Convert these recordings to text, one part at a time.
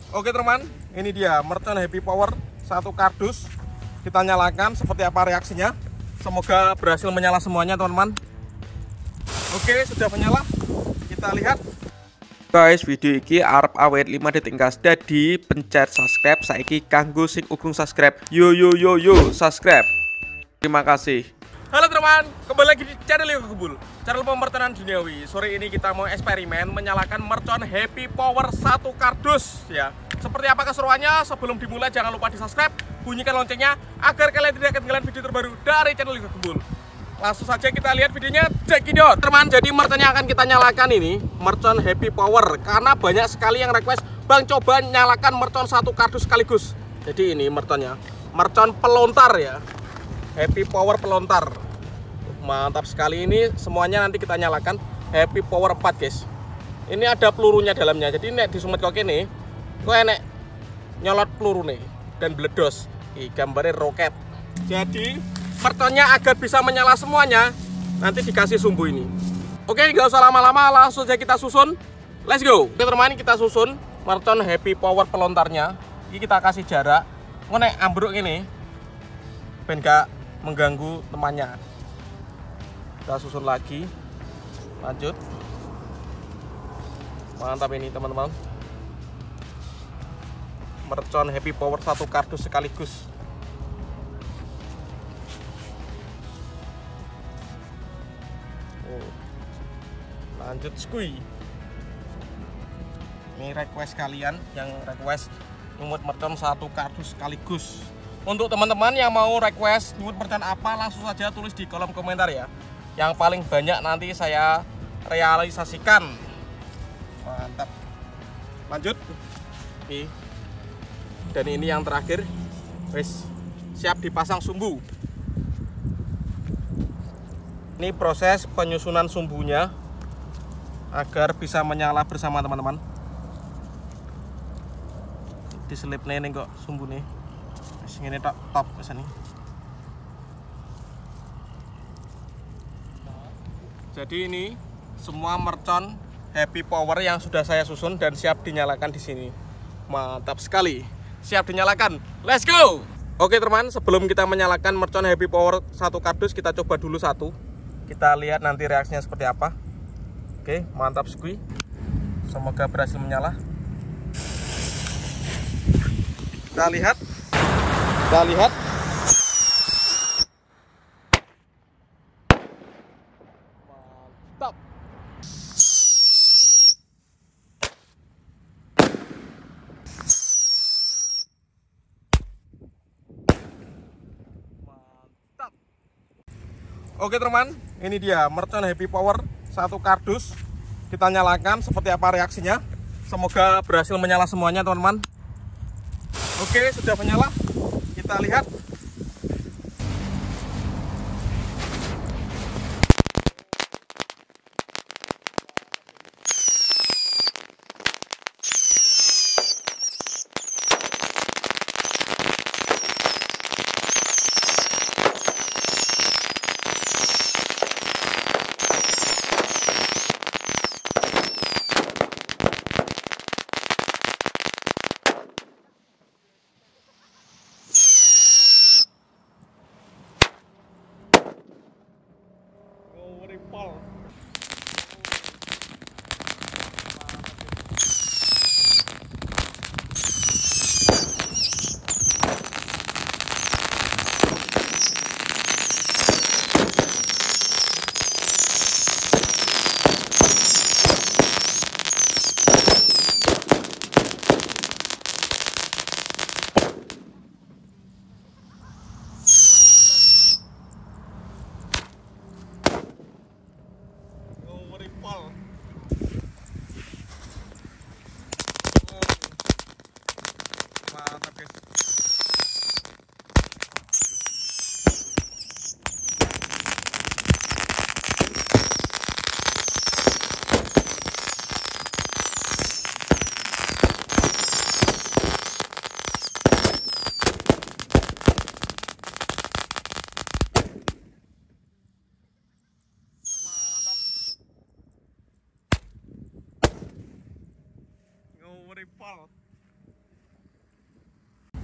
Oke teman, ini dia mercon Happy Power satu kardus. Kita nyalakan, seperti apa reaksinya. Semoga berhasil menyala semuanya teman-teman. Oke, sudah menyala. Kita lihat. Guys, video ini arep awet 5 detik gas. Jadi pencet subscribe saiki kanggo sing urung subscribe. Yo subscribe. Terima kasih. Halo teman, kembali lagi di channel Yoga Kebul, channel pemertanan duniawi. Sore ini kita mau eksperimen menyalakan mercon Happy Power satu kardus ya. Seperti apa keseruannya? Sebelum dimulai jangan lupa di subscribe, bunyikan loncengnya agar kalian tidak ketinggalan video terbaru dari channel Yoga Kebul. Langsung saja kita lihat videonya, check it out teman. Jadi mercon yang akan kita nyalakan ini mercon Happy Power, karena banyak sekali yang request, Bang coba nyalakan mercon satu kardus sekaligus. Jadi ini merconnya, mercon pelontar ya, Happy Power pelontar. Mantap sekali, ini semuanya nanti kita nyalakan Happy Power 4 guys. Ini ada pelurunya dalamnya, jadi nek disumet kok ini kok enek nyolot peluru nih dan bledos. Gambarnya roket. Jadi merconnya agar bisa menyala semuanya nanti dikasih sumbu ini. Oke, nggak usah lama-lama, langsung saja kita susun. Let's go. Oke teman, kita susun mercon Happy Power pelontarnya. Ini kita kasih jarak nek ambruk ini ben gak mengganggu temannya. Kita susun lagi, lanjut. Mantap ini teman-teman, mercon Happy Power satu kardus sekaligus. Lanjut squeeze. Ini request kalian yang request nyumut mercon satu kardus sekaligus. Untuk teman-teman yang mau request nyumut mercon apa, langsung saja tulis di kolom komentar ya. Yang paling banyak nanti saya realisasikan. Mantap. Lanjut. Oke. Dan ini yang terakhir. Wes, siap dipasang sumbu. Ini proses penyusunan sumbunya agar bisa menyala bersama teman-teman. Diselip nih kok sumbu nih. Ini top kesini. Jadi ini semua mercon Happy Power yang sudah saya susun dan siap dinyalakan di sini. Mantap sekali. Siap dinyalakan. Let's go. Oke teman, sebelum kita menyalakan mercon Happy Power satu kardus, kita coba dulu satu. Kita lihat nanti reaksinya seperti apa. Oke, mantap sekali. Semoga berhasil menyala. Kita lihat. Mantap. Mantap. Oke teman, ini dia mercon Happy Power satu kardus. Kita nyalakan, seperti apa reaksinya. Semoga berhasil menyala semuanya teman-teman. Oke, sudah menyala. Kita lihat.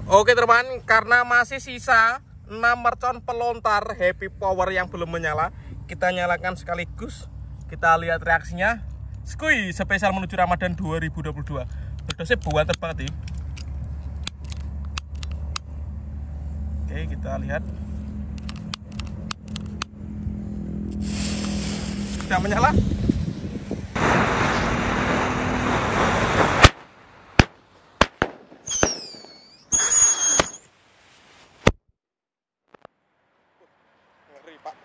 Oke teman, karena masih sisa 6 mercon pelontar Happy Power yang belum menyala, kita nyalakan sekaligus. Kita lihat reaksinya. Skuy spesial menuju Ramadan 2022. Berdosnya buat banget nih. Oke, kita lihat. Sudah menyala. Ngeri, Pak.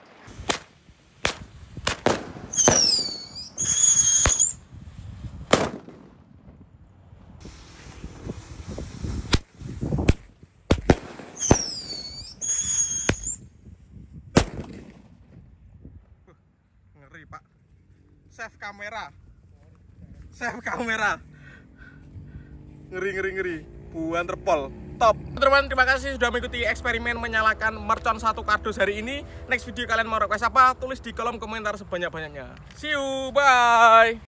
Ngeri, Pak. Save kamera. Ngeri. Buan terpol. Top. Teman-teman, terima kasih sudah mengikuti eksperimen menyalakan mercon 1 kardus hari ini. Next video kalian mau request apa? Tulis di kolom komentar sebanyak-banyaknya. See you, bye.